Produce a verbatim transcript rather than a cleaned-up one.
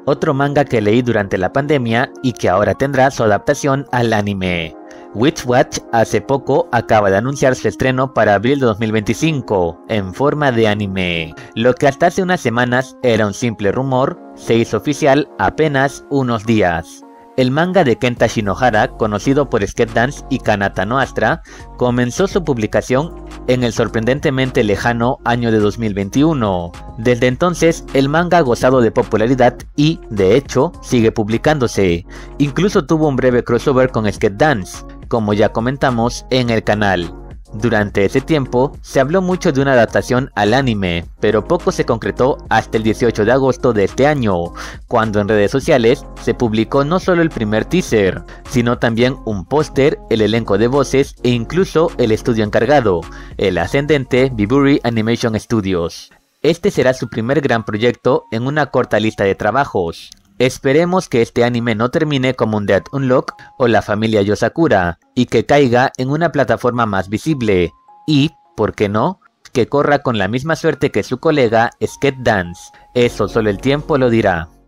otro manga que leí durante la pandemia y que ahora tendrá su adaptación al anime. Witch Watch hace poco acaba de anunciar su estreno para abril de dos mil veinticinco, en forma de anime. Lo que hasta hace unas semanas era un simple rumor, se hizo oficial apenas unos días. El manga de Kenta Shinohara, conocido por Skate Dance y Kanata no Astra, comenzó su publicación en el sorprendentemente lejano año de dos mil veintiuno. Desde entonces, el manga ha gozado de popularidad y, de hecho, sigue publicándose. Incluso tuvo un breve crossover con Skate Dance, como ya comentamos en el canal. Durante ese tiempo, se habló mucho de una adaptación al anime, pero poco se concretó hasta el dieciocho de agosto de este año, cuando en redes sociales se publicó no solo el primer teaser, sino también un póster, el elenco de voces e incluso el estudio encargado, el ascendente Biburi Animation Studios. Este será su primer gran proyecto en una corta lista de trabajos. Esperemos que este anime no termine como un Death Unlock o la familia Yosakura, y que caiga en una plataforma más visible, y, ¿por qué no?, que corra con la misma suerte que su colega Skate Dance. Eso solo el tiempo lo dirá.